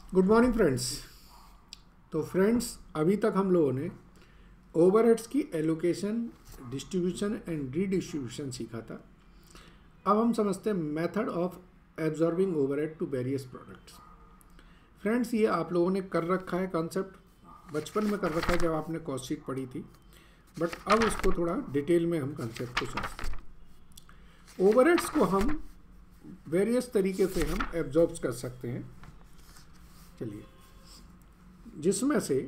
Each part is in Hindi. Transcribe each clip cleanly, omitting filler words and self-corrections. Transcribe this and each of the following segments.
Good morning friends. तो फ्रेंड्स, अभी तक हम लोगों ने ओवरहेड्स की एलोकेशन, डिस्ट्रीब्यूशन एंड रीडिस्ट्रीब्यूशन सीखा था। अब हम समझते हैं method of absorbing overhead to various products. Friends, ये आप लोगों ने कर रखा है कॉन्सेप्ट, बचपन में कर रखा है जब आपने कॉस्ट शीट पढ़ी थी, बट अब इसको थोड़ा डिटेल में हम कॉन्सेप्ट को समझते हैं। ओवरहेड्स को हम वेरियस तरीके से हम एब्जॉर्ब कर सकते हैं। चलिए, जिसमें से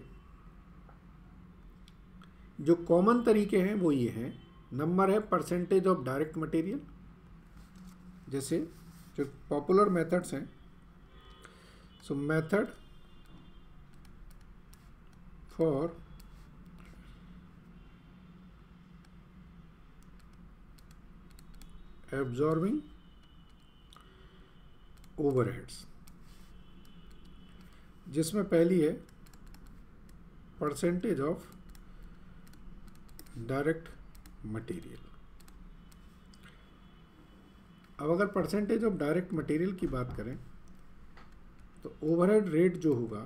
जो कॉमन तरीके हैं वो ये हैं। नंबर है परसेंटेज ऑफ डायरेक्ट मटेरियल, जैसे जो पॉपुलर मेथड्स हैं। So method for absorbing overheads, जिसमें पहली है परसेंटेज ऑफ डायरेक्ट मटेरियल। अब अगर परसेंटेज ऑफ डायरेक्ट मटेरियल की बात करें तो ओवरहेड रेट जो होगा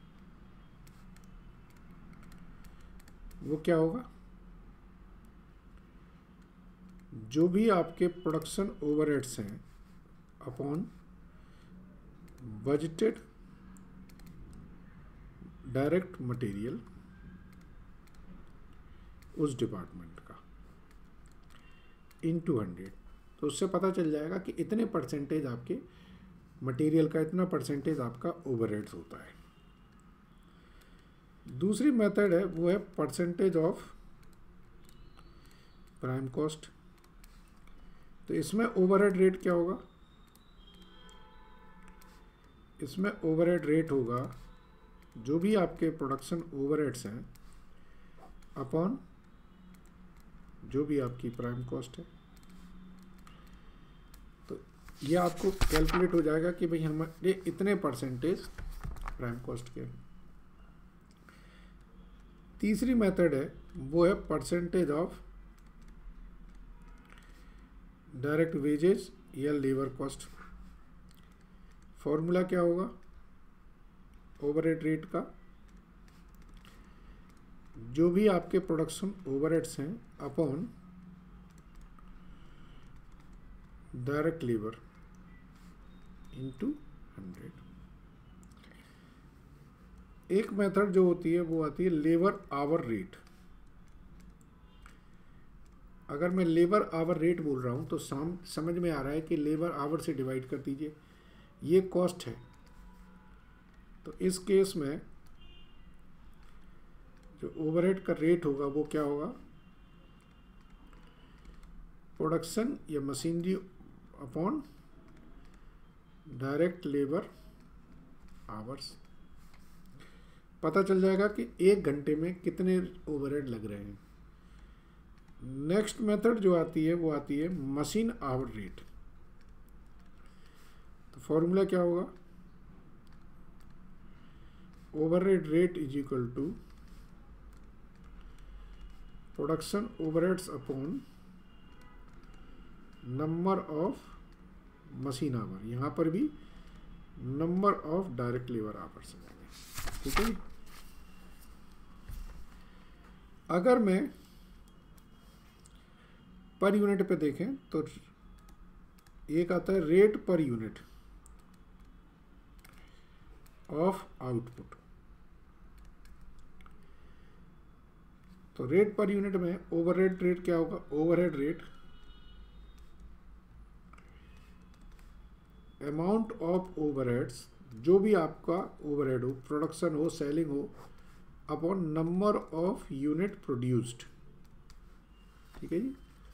वो क्या होगा? जो भी आपके प्रोडक्शन ओवरहेड्स हैं अपॉन बजटेड डायरेक्ट मटेरियल उस डिपार्टमेंट का इनटू 100। तो उससे पता चल जाएगा कि इतने परसेंटेज आपके मटेरियल का, इतना परसेंटेज आपका ओवरहेड्स होता है। दूसरी मेथड है वो है परसेंटेज ऑफ प्राइम कॉस्ट। तो इसमें ओवरहेड रेट क्या होगा? इसमें ओवरहेड रेट होगा जो भी आपके प्रोडक्शन ओवरहेड्स हैं अपॉन जो भी आपकी प्राइम कॉस्ट है। तो ये आपको कैलकुलेट हो जाएगा कि भाई हमारे इतने परसेंटेज प्राइम कॉस्ट के। तीसरी मेथड है वो है परसेंटेज ऑफ डायरेक्ट वेजेस या लेबर कॉस्ट। फॉर्मूला क्या होगा ओवरहेड रेट का? जो भी आपके प्रोडक्शन ओवरहेड्स हैं अपॉन डायरेक्ट लेबर इनटू 100। एक मेथड जो होती है वो आती है लेबर आवर रेट। अगर मैं लेबर आवर रेट बोल रहा हूँ तो समझ में आ रहा है कि लेबर आवर से डिवाइड कर दीजिए, ये कॉस्ट है। तो इस केस में जो ओवरहेड का रेट होगा वो क्या होगा? प्रोडक्शन या machinery upon direct labour hours. पता चल जाएगा कि एक घंटे में कितने ओवरहेड लग रहे हैं। नेक्स्ट मेथड जो आती है वो आती है मशीन आवर रेट। तो फॉर्मूला क्या होगा? Overhead rate is equal to production overheads upon number of machine hour. यहाँ पर भी number of direct labour hours आएंगे। ठीक है। अगर मैं पर यूनिट पे देखें तो एक आता है rate per unit of output. तो रेट पर यूनिट में ओवरहेड रेट क्या होगा? Overhead rate amount of overheads, जो भी आपका ओवरहेड हो, प्रोडक्शन हो, सेलिंग हो, upon number of unit produced. ठीक है जी।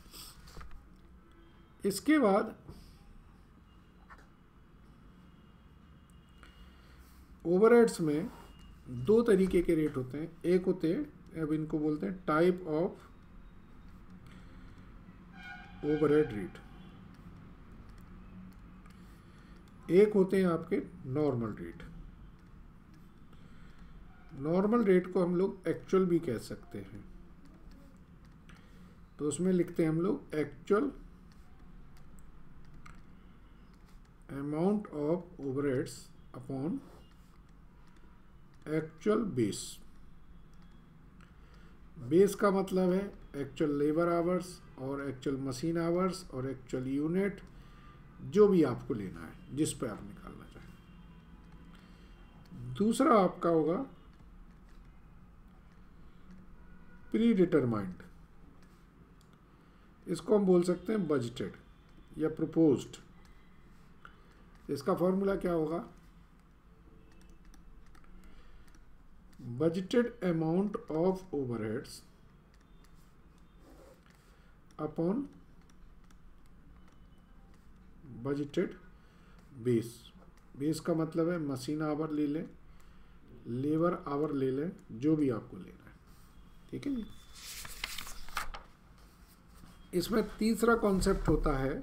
इसके बाद ओवरहेड्स में दो तरीके के रेट होते हैं। एक होते हैं, अब इनको बोलते हैं टाइप ऑफ ओवरहेड रेट। एक होते हैं आपके नॉर्मल रेट। नॉर्मल रेट को हम लोग एक्चुअल भी कह सकते हैं। तो उसमें लिखते हैं हम लोग actual amount of overheads upon actual base. Base का मतलब है एक्चुअल लेबर आवर्स और एक्चुअल मशीन आवर्स और एक्चुअल यूनिट, जो भी आपको लेना है, जिस पे आप निकालना चाहें। दूसरा आपका होगा प्री डिटरमाइंड, इसको हम बोल सकते हैं बजटेड या प्रपोज्ड। इसका फॉर्मूला क्या होगा? Budgeted amount of overheads upon budgeted base. Base का मतलब है मशीन आवर ले लें, लेबर आवर ले लें, जो भी आपको लेना है, ठीक है जी। इसमें तीसरा कॉन्सेप्ट होता है,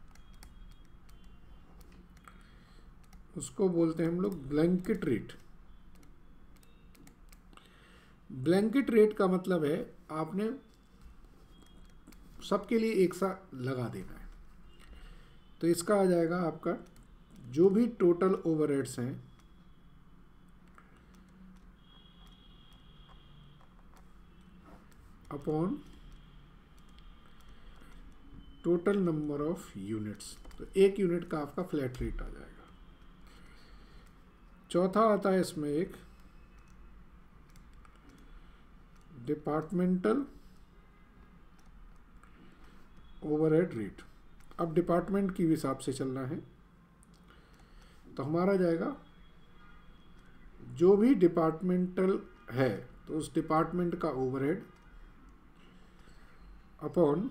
उसको बोलते हैं हम लोग ब्लैंकेट रेट। ब्लैंकेट रेट का मतलब है आपने सबके लिए एक साथ लगा देना है। तो इसका आ जाएगा आपका जो भी टोटल ओवरहेड्स हैं upon total number of units. तो एक यूनिट का आपका फ्लैट रेट आ जाएगा। चौथा आता है इसमें एक डिपार्टमेंटल ओवरहेड रेट। अब डिपार्टमेंट की हिसाब से चलना है, तो हमारा जाएगा जो भी डिपार्टमेंटल है तो उस डिपार्टमेंट का overhead upon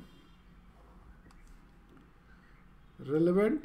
relevant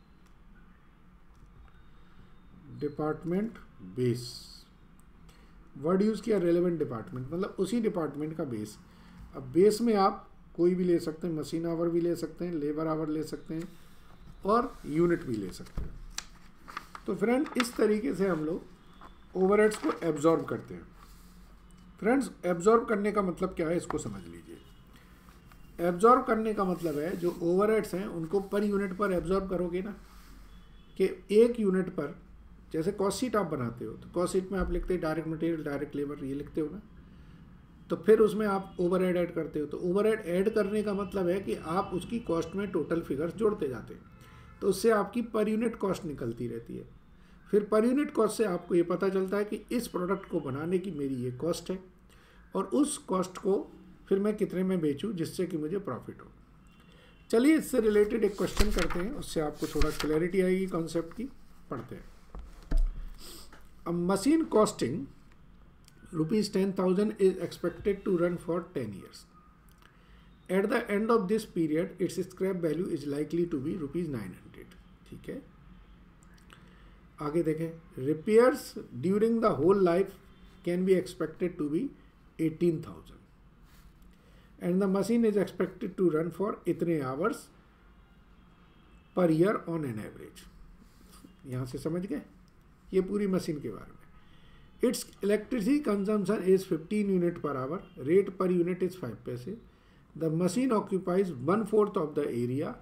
department base. Word use किया रेलेवेंट डिपार्टमेंट, मतलब उसी डिपार्टमेंट का बेस। अब बेस में आप कोई भी ले सकते हैं, मशीन आवर भी ले सकते हैं, लेबर आवर ले सकते हैं और यूनिट भी ले सकते हैं। तो फ्रेंड इस तरीके से हम लोग ओवरहेड्स को एब्जॉर्ब करते हैं। फ्रेंड्स एब्जॉर्ब करने का मतलब क्या है, इसको समझ लीजिए। एब्जॉर्ब करने का मतलब है जो ओवरहेड्स हैं उनको पर यूनिट पर एब्जॉर्ब करोगे ना, कि एक यूनिट पर, जैसे कॉस्ट शीट आप बनाते हो तो कॉस्ट शीट में आप लिखते हैं डायरेक्ट मटेरियल, डायरेक्ट लेबर, ये लिखते हो ना। तो फिर उसमें आप ओवरहेड ऐड करते हो। तो ओवरहेड ऐड करने का मतलब है कि आप उसकी कॉस्ट में टोटल फिगर्स जोड़ते जाते हैं, तो उससे आपकी पर यूनिट कॉस्ट निकलती रहती है। फिर पर यूनिट कॉस्ट से आपको ये पता चलता है कि इस प्रोडक्ट को बनाने की मेरी ये कॉस्ट है और उस कॉस्ट को फिर मैं कितने में बेचूं जिससे कि मुझे प्रॉफिट हो। चलिए इससे रिलेटेड एक क्वेश्चन करते हैं, उससे आपको थोड़ा क्लैरिटी आएगी कॉन्सेप्ट की। पढ़ते हैं। अब machine costing ₹10,000 is expected to run for 10 years. At the end of this period, its scrap value is likely to be ₹900. ठीक है, आगे देखें। Repairs during the whole life can be expected to be 18,000. And the machine is expected to run for इतने hours per year on an average. यहाँ से समझ गए ये पूरी मशीन के बारे में। Its electricity consumption is 15 unit per hour. Rate per unit is 5 paise. The machine occupies 1/4 of the area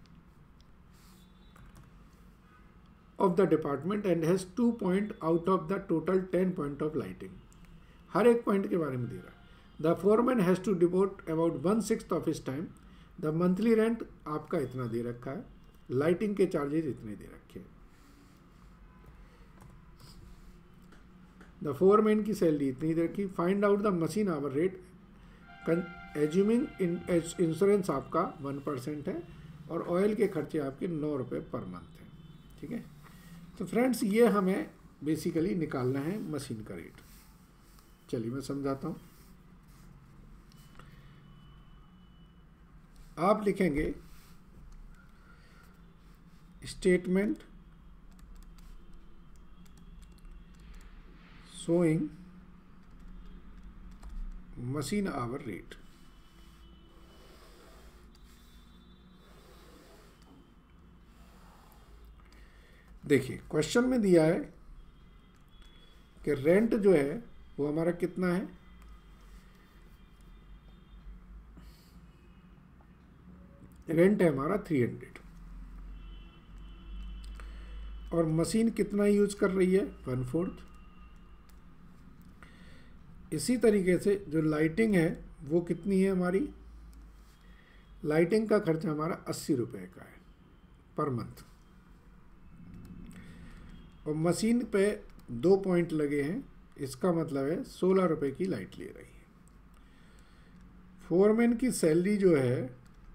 of the department and has 2 points out of the total 10 point of lighting. हर एक पॉइंट के बारे में दे रहा है। The foreman has to devote about 1/6 of his time. The monthly rent आपका इतना दे रखा है, लाइटिंग के चार्जेस इतने दे रखे हैं, द फोरमैन की सैलरी इतनी दे रखी। Find out the machine hour rate, assuming insurance आपका 1% है और ऑयल के खर्चे आपके ₹9 पर मंथ हैं। ठीक है, तो फ्रेंड्स ये हमें बेसिकली निकालना है मशीन का रेट। चलिए मैं समझाता हूँ। आप लिखेंगे statement showing machine hour rate। देखिए क्वेश्चन में दिया है कि रेंट जो है वो हमारा कितना है, रेंट है हमारा 300 और मशीन कितना यूज कर रही है 1/4। इसी तरीके से जो लाइटिंग है वो कितनी है हमारी, लाइटिंग का खर्चा हमारा 80 रुपये का है पर मंथ, और मशीन पे 2 पॉइंट लगे हैं, इसका मतलब है 16 रुपये की लाइट ले रही है। फोरमैन की सैलरी जो है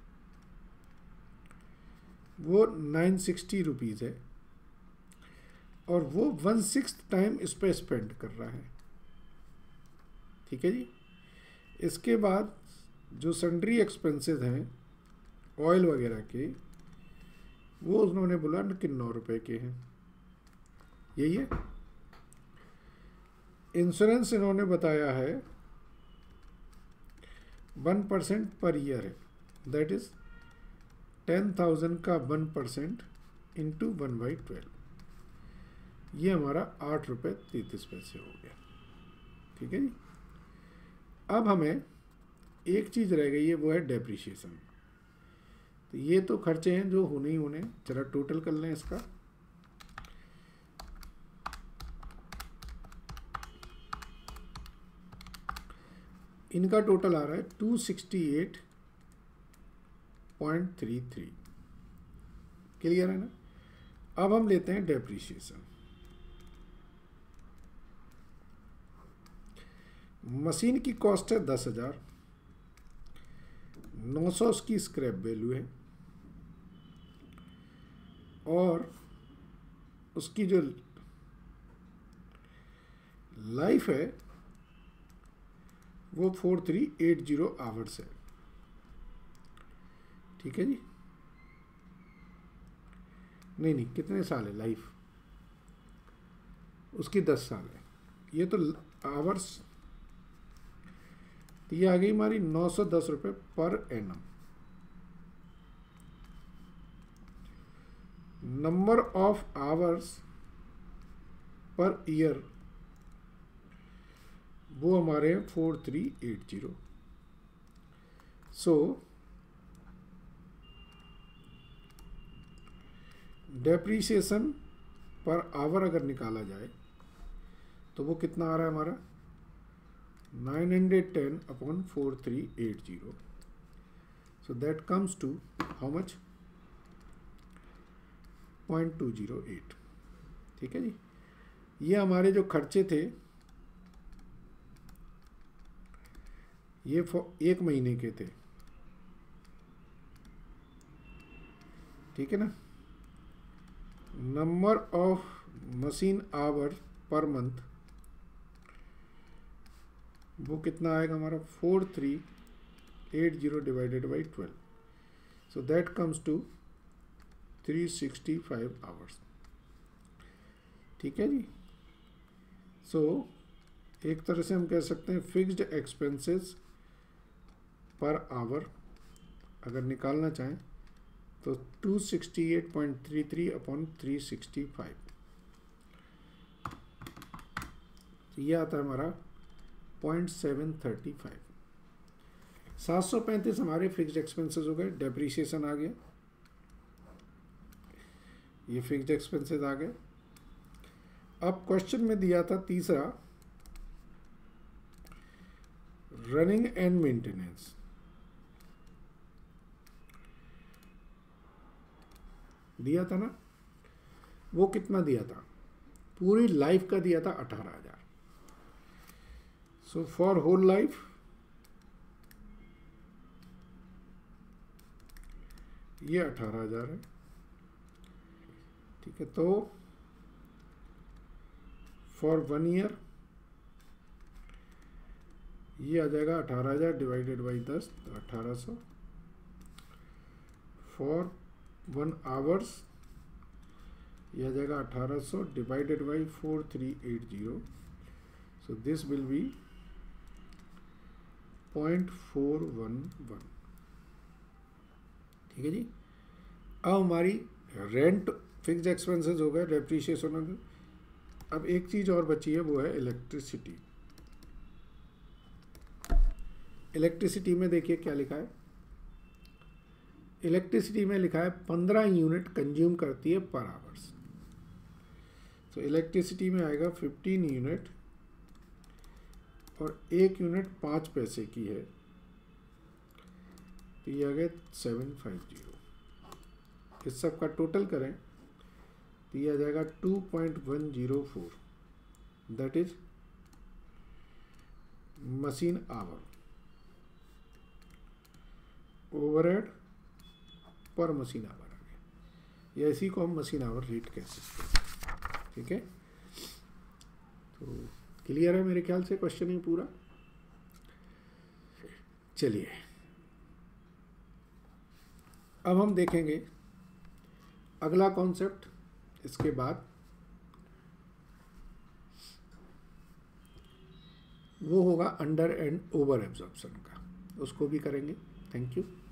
वो 960 रुपीज़ है, और वो 1/6 टाइम इस पर स्पेंड कर रहा है। ठीक है जी। इसके बाद जो सन्ड्री एक्सपेंसेस हैं ऑयल वगैरह के, वो उन्होंने बोला कि 9 रुपये के हैं, यही है। इंश्योरेंस इन्होंने बताया है 1% पर ईयर है, दैट इज 10,000 का 1% इंटू 1/12, ये हमारा 8 रुपये 33 पैसे हो गया। ठीक है जी। अब हमें एक चीज़ रह गई है, वो है डेप्रिशिएशन। तो ये तो खर्चे हैं जो होने ही होने, चलो टोटल कर लें इसका। इनका टोटल आ रहा है 268.33। क्लियर है ना। अब हम लेते हैं डेप्रिशिएशन। मशीन की कॉस्ट है 10,000, 900 उसकी स्क्रैप वैल्यू है, और उसकी जो लाइफ है वो 4380 आवर्स है। ठीक है जी। नहीं, कितने साल है लाइफ उसकी, 10 साल है। ये तो आवर्स, तो ये आ गई हमारी 910 रुपये per annum. Number of hours per year वो हमारे 4380। सो डेप्रीसिएशन पर आवर अगर निकाला जाए तो वो कितना आ रहा है हमारा, 910/4380। So that comes to how much, 0.208। ठीक है जी। ये हमारे जो खर्चे थे ये 1 महीने के थे। ठीक है ना। Number of machine hour per month वो कितना आएगा हमारा, 4380 divided by 12। So that comes to 365 hours. ठीक है जी। सो एक तरह से हम कह सकते हैं फिक्स्ड एक्सपेंसेस पर आवर अगर निकालना चाहें तो 268.33 अपॉन 365, ये आता है हमारा 0.735। 735 हमारे फिक्स्ड एक्सपेंसेस हो गए, डेप्रीसिएशन आ गया, ये फिक्स्ड एक्सपेंसेस आ गए। अब क्वेश्चन में दिया था तीसरा, रनिंग एंड मेंटेनेंस। दिया था ना, वो कितना दिया था, पूरी लाइफ का दिया था 18,000। सो फॉर होल लाइफ ये 18,000 है। ठीक है। तो फॉर 1 ईयर ये आ जाएगा 18,000 डिवाइडेड बाई 10, तो 1800। फॉर 1 आवर्स ये आ जाएगा 1800 divided by 4380। So this will be 0.411। ठीक है जी। अब हमारी रेंट फिक्स्ड एक्सपेंसेस हो गए, डेप्रीशिएशन हो गए। अब एक चीज़ और बची है, वो है इलेक्ट्रिसिटी। इलेक्ट्रिसिटी में देखिए क्या लिखा है, इलेक्ट्रिसिटी में लिखा है 15 यूनिट कंज्यूम करती है पर आवर्स। तो इलेक्ट्रिसिटी में आएगा 15 यूनिट और 1 यूनिट 5 पैसे की है, तो ये आ गया 750। इस सब का टोटल करें तो ये आ जाएगा 2.104, that is machine hour, overhead per machine hour आ गया। या इसी को हम मशीन आवर रेट कह सकते हैं। ठीक है, तो क्लियर है मेरे ख्याल से क्वेश्चन ही पूरा। चलिए अब हम देखेंगे अगला कॉन्सेप्ट, इसके बाद वो होगा अंडर एंड ओवर एब्जॉर्प्शन का, उसको भी करेंगे। Thank you.